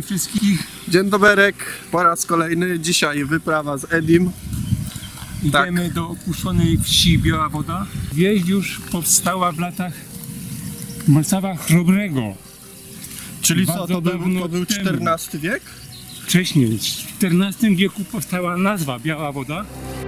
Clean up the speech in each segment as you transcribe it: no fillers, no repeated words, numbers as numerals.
wszystkich. Dzień doberek, po raz kolejny. Dzisiaj wyprawa z Edim. Idziemy do opuszczonej wsi Biała Woda. Wieś już powstała w latach Macława Chrobrego. Czyli co, Bardzo to był dawno temu. XIV wiek? Wcześniej, w XIV wieku powstała nazwa Biała Woda.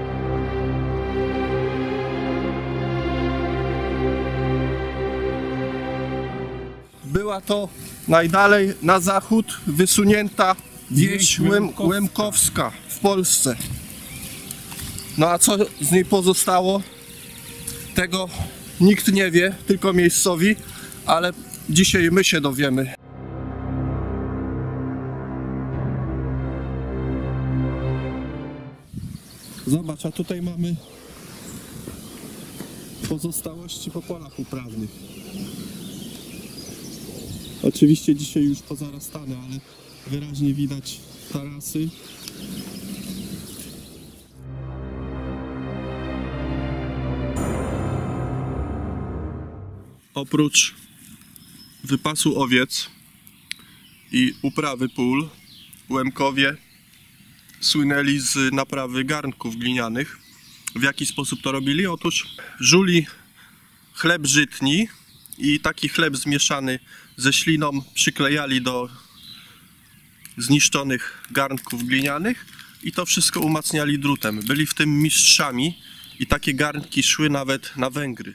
Była to najdalej na zachód wysunięta wieś Łemkowska w Polsce. No a co z niej pozostało? Tego nikt nie wie, tylko miejscowi, ale dzisiaj my się dowiemy. Zobacz, a tutaj mamy pozostałości po polach uprawnych. Oczywiście dzisiaj już pozarastane, ale wyraźnie widać tarasy. Oprócz wypasu owiec i uprawy pól, Łemkowie słynęli z naprawy garnków glinianych. W jaki sposób to robili? Otóż żuli chleb żytni i taki chleb zmieszany ze śliną przyklejali do zniszczonych garnków glinianych i to wszystko umacniali drutem. Byli w tym mistrzami i takie garnki szły nawet na Węgry.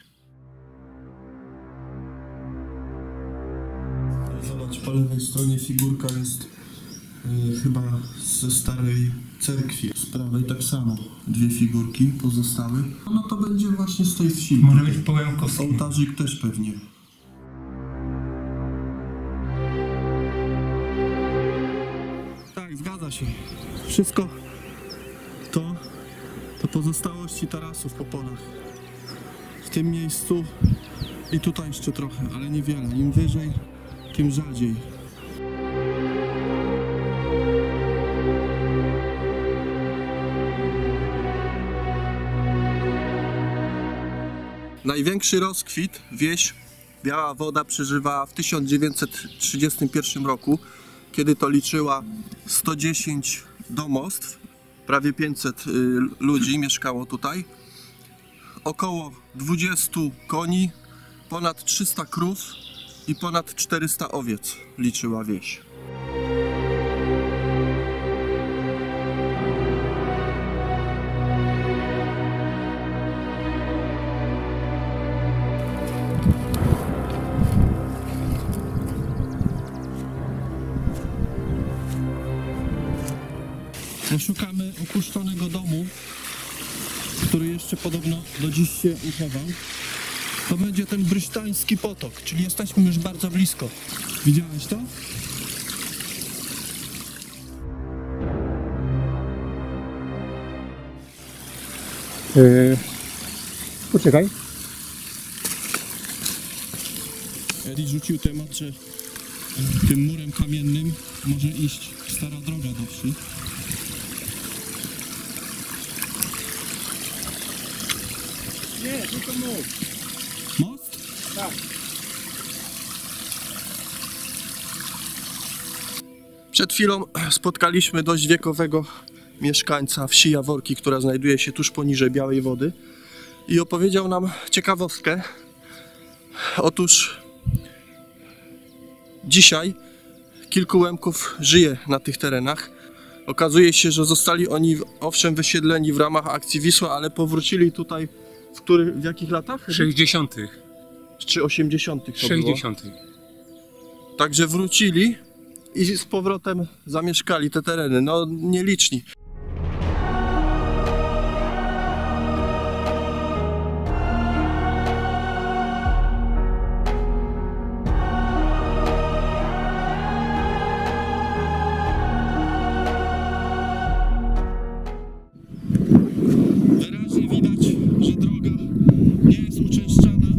Zobacz, po lewej stronie figurka jest chyba ze starej cerkwi. Z prawej tak samo. Dwie figurki pozostały. No to będzie właśnie z tej wsi. Może być po Łemkowskiej. Ołtarzyk też pewnie. Tak, zgadza się. Wszystko to pozostałości tarasów po polach. W tym miejscu i tutaj jeszcze trochę, ale niewiele. Im wyżej, tym rzadziej. Największy rozkwit wieś Biała Woda przeżywała w 1931 roku, kiedy to liczyła 110 domostw, prawie 500 ludzi mieszkało tutaj, około 20 koni, ponad 300 krów i ponad 400 owiec liczyła wieś. Szukamy opuszczonego domu, który jeszcze podobno do dziś się uchował. To będzie ten Brysztański potok, czyli jesteśmy już bardzo blisko. Widziałeś to? Poczekaj. Edi rzucił temat, że tym murem kamiennym może iść stara droga do wsi. Nie, tylko most. Most? Tak. Przed chwilą spotkaliśmy dość wiekowego mieszkańca wsi Jaworki, która znajduje się tuż poniżej Białej Wody i opowiedział nam ciekawostkę. Otóż dzisiaj kilku Łemków żyje na tych terenach. Okazuje się, że zostali oni owszem wysiedleni w ramach akcji Wisła, ale powrócili tutaj w jakich latach? 60. Czy 80. to 60. było? Także wrócili i z powrotem zamieszkali te tereny. No nieliczni. Wyraźnie widać, że droga nie jest uczęszczana,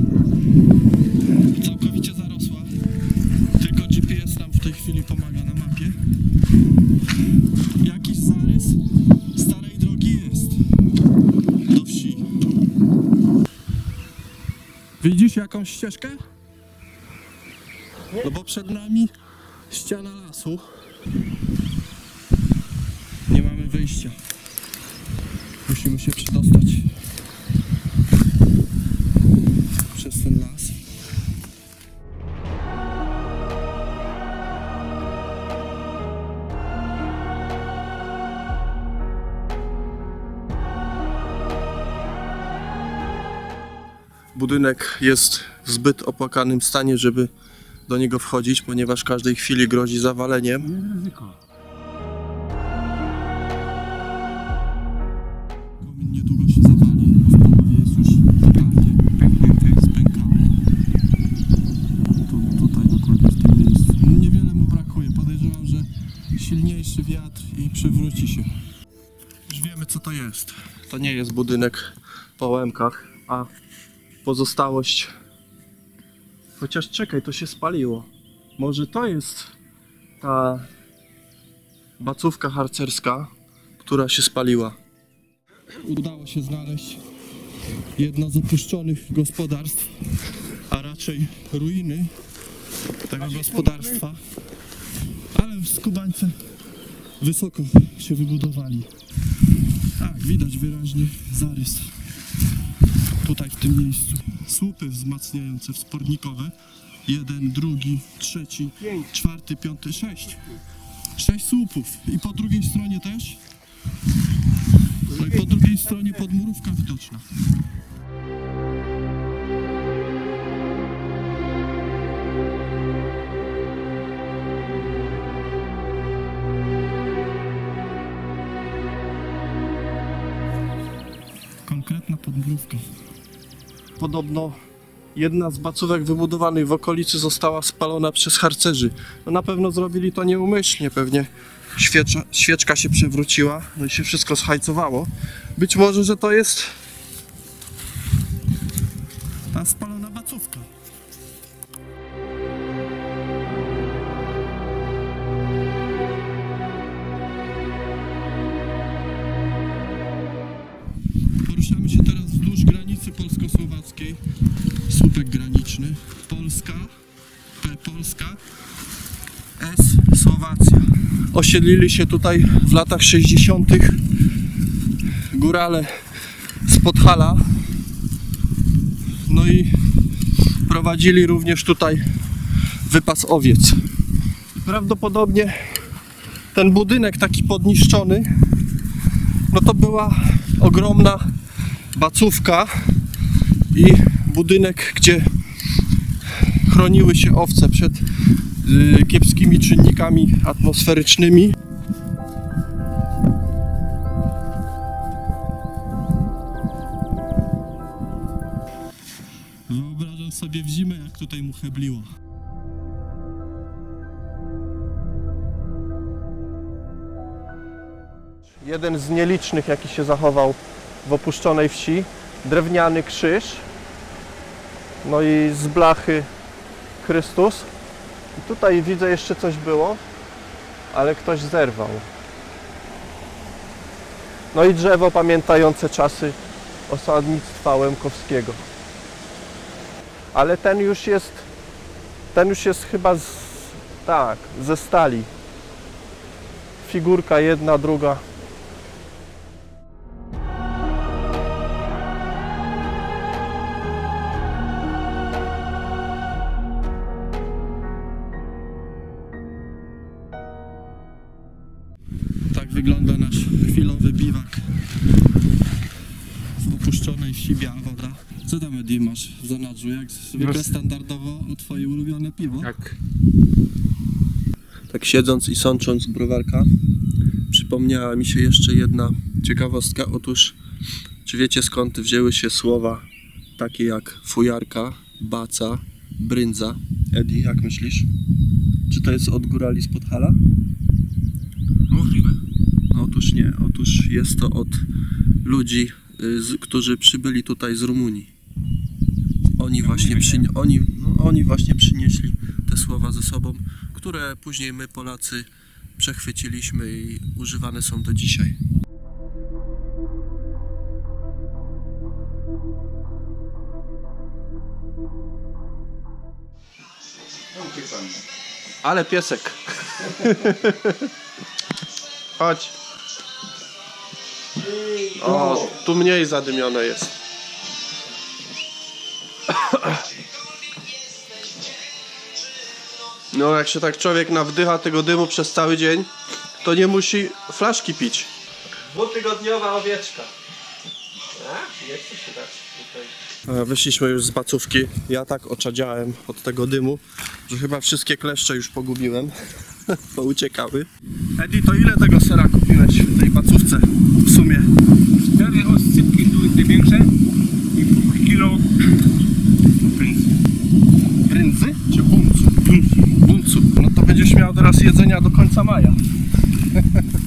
całkowicie zarosła, tylko GPS nam w tej chwili pomaga na mapie. Jakiś zarys starej drogi jest do wsi. Widzisz jakąś ścieżkę? No bo przed nami ściana lasu. Nie mamy wyjścia. Musimy się przedostać przez ten las. Budynek jest w zbyt opłakanym stanie, żeby do niego wchodzić, ponieważ w każdej chwili grozi zawaleniem. Nie ryzyko. Komin niedługo się zawali, w połowie jest już totalnie pęknięty, spękany. Tutaj dokładnie w tym miejscu. Niewiele mu brakuje. Podejrzewam, że silniejszy wiatr i przywróci się. Już wiemy, co to jest. To nie jest budynek po Łemkach, a pozostałość. Chociaż czekaj, to się spaliło. Może to jest ta bacówka harcerska, która się spaliła. Udało się znaleźć jedno z opuszczonych gospodarstw, a raczej ruiny tego gospodarstwa. Ale skubańce wysoko się wybudowali. Tak, widać wyraźnie zarys tutaj w tym miejscu. Słupy wzmacniające wspornikowe. 1, 2, 3, 4, 5, 6. 6 słupów. I po drugiej stronie też. No i po drugiej stronie podmurówka widoczna. Konkretna podmurówka. Podobno jedna z bacówek wybudowanych w okolicy została spalona przez harcerzy. No na pewno zrobili to nieumyślnie, pewnie świeczka się przewróciła, no i się wszystko zhajcowało. Być może, że to jest ta spalona bacówka. Poruszamy się teraz wzdłuż granicy polsko-słowackiej. Słupek graniczny. Polska, P Polska, S Słowacja. Osiedlili się tutaj w latach 60. górale z Podhala. No i prowadzili również tutaj wypas owiec. Prawdopodobnie ten budynek taki podniszczony, no to była ogromna bacówka i budynek, gdzie chroniły się owce przed kiepskimi czynnikami atmosferycznymi. Wyobrażam sobie w zimę, jak tutaj mu chebliło. Jeden z nielicznych, jaki się zachował w opuszczonej wsi, drewniany krzyż, no i z blachy Chrystus. I tutaj widzę, jeszcze coś było, ale ktoś zerwał. No i drzewo pamiętające czasy osadnictwa łemkowskiego. Ale ten już jest chyba ze stali. Figurka jedna, druga. Tak wygląda nasz chwilowy biwak w opuszczonej wsi Biała Woda. Co tam, Eddie, masz w zanadrzu? Jak zwykle standardowo twoje ulubione piwo? Tak. Tak siedząc i sącząc browarka, przypomniała mi się jeszcze jedna ciekawostka. Otóż, czy wiecie, skąd wzięły się słowa takie jak fujarka, baca, bryndza? Eddie, jak myślisz? Czy to jest od górali z Podhala? Możliwe. Otóż nie. Otóż jest to od ludzi, którzy przybyli tutaj z Rumunii. Oni właśnie przynieśli te słowa ze sobą, które później my, Polacy, przechwyciliśmy i używane są do dzisiaj. Uciekł pan. Ale piesek. Chodź. O, tu mniej zadymione jest. No, jak się tak człowiek nawdycha tego dymu przez cały dzień, to nie musi flaszki pić. Dwutygodniowa owieczka. Nie chce się dać tutaj. Wyszliśmy już z bacówki. Ja tak oczadziałem od tego dymu, że chyba wszystkie kleszcze już pogubiłem. Pouciekały. Edi, to ile tego sera kupiłeś w tej bacówce w sumie? 4 oscypki były te większe i pół kilo brynzy. Brynzy czy buncu? Buncu. No to będziesz miał teraz jedzenia do końca maja.